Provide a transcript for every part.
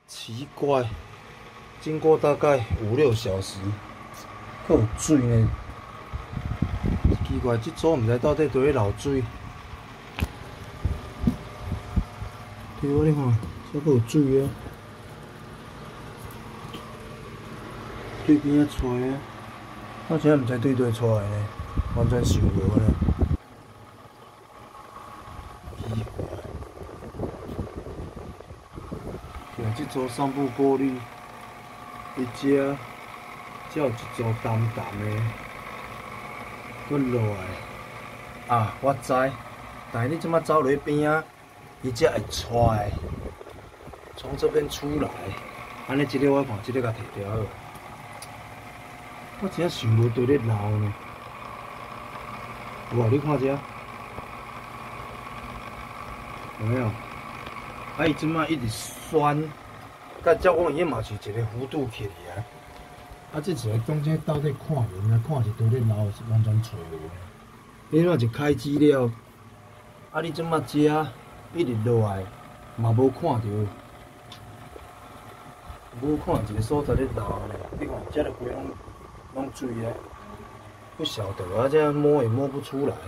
奇怪，经过大概5、6小时，还有水呢。奇怪，这组毋知到底伫咧流水。对啊，你看，这还有水啊！对边仔吹啊！我真毋知对倒出来呢，完全想无呢。奇怪。 像即组散步过滤，伊遮才有一组淡淡的，搁落来。啊，我知，但是你即马走落去边啊，伊才会出来，从这边出来。安尼，即个我看，即个甲摕掉好。我真想无对咧流呢。有啊，你看遮，有没有？啊，伊即马一直酸，甲照讲伊嘛是一个弧度起嚟啊。啊，即是中间到底看面啊，看是倒咧流，是完全找无。你若是开机了，啊，你即马遮一直落来，嘛无看到，无看一个所在咧流呢。你看，遮个规拢水啊，不晓得啊，这摸也摸不出来。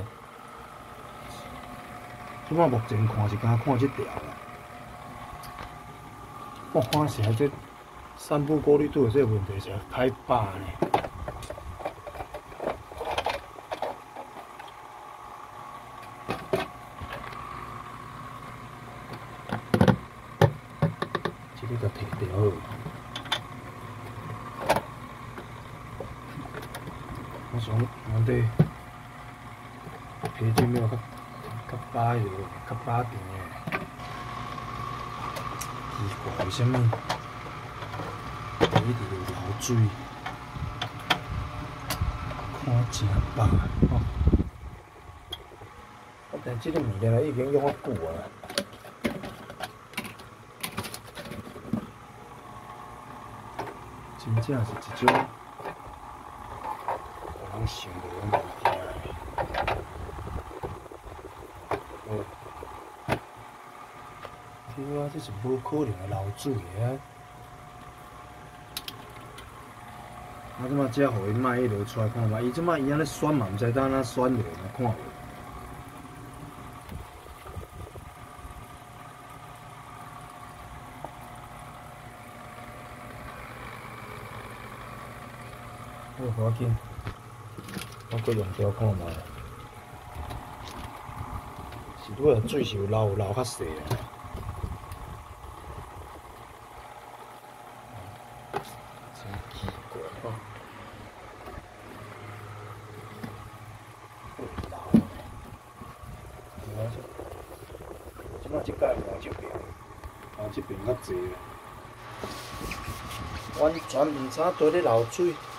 即马目前看是敢看这条啊。 我看是啊，这散步过滤拄有这个问题，是太饱呢。这个甲摕掉了。我想原地皮筋了较饱迄个，较饱甜的。 奇怪，为什么一直有流水？看真饱哦！但这个物件已经用啊久啊，真正是一种让人想无的物件。哦。 对啊，这是无可能会流水的啊！我即马只互伊卖迄落出来看觅，伊即马伊安尼选嘛，毋知当哪选落，看无。好，无要紧，我搁用条看觅。是拄个水是有流较细啊。 奇怪哦，流呢？即摆即届换这边，换这边较济，完全毋知倒咧流水。